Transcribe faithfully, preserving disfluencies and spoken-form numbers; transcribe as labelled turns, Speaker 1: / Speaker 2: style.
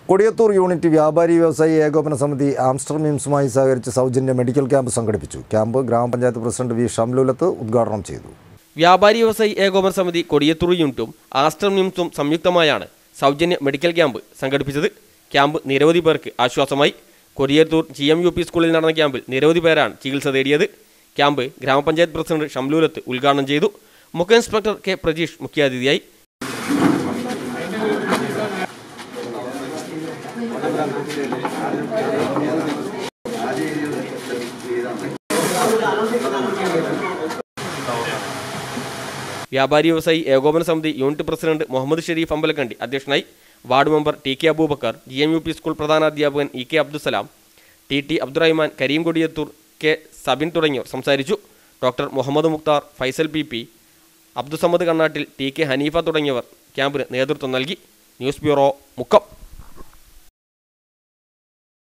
Speaker 1: Kodiyathur unit വ്യാപാരി വ്യവസായി ഏകോപന സമിതി ആംസ്റ്റർ മിംസുമായി സഹകരിച്ച് സൗജന്യ മെഡിക്കൽ ക്യാമ്പ് സംഘടിപ്പിച്ചു. ക്യാമ്പ് ഗ്രാമപഞ്ചായത്ത് പ്രസിഡന്റ് വി ഷംലുലത്ത് ഉദ്ഘാടനം ചെയ്തു.
Speaker 2: വ്യാപാരി വ്യവസായി ഏകോപന സമിതി കൊടിയത്തൂർ യൂണിറ്റും ആംസ്റ്റർ മിംസും സംയുക്തമായാണ് സൗജന്യ മെഡിക്കൽ ക്യാമ്പ് സംഘടിപ്പിച്ചത്. ക്യാമ്പ് നിരവധി പേർക്ക് ആശ്വാസമായി. Kodiyathur G M U P സ്കൂളിൽ നടന്ന ക്യാമ്പിൽ നിരവധി പേരാണ് ചികിത്സ തേടിയത്. ക്യാമ്പ് ഗ്രാമപഞ്ചായത്ത് പ്രസിഡന്റ് ഷംലുലത്ത് ഉദ്ഘാടനം ചെയ്തു. മുഖ്യ ഇൻസ്പെക്ടർ കെ പ്രജീഷ് മുഖ്യാതിഥിയായി. വ്യാപാരി വ്യവസായി ഏകോപന സമിതി യൂണിറ്റ് പ്രസിഡന്റ് മുഹമ്മദ് ഷെരീഫ് അമ്പലക്കണ്ടി അധ്യക്ഷനായി. Ward member T K Abubakar, G M U P school പ്രധാനാധ്യാപകൻ E K Abdussalam, T T Abdurahman, Kareem Kodiyathur, K Sabin തുടങ്ങിയവർ സംസാരിച്ചു. Doctor Muhammad Mukhtar, Faisal P P, Abdussamad Kannattil, T K Haneefa തുടങ്ങിയവർ ക്യാമ്പിന് നേതൃത്വം നൽകി. News bureau, Mukkam.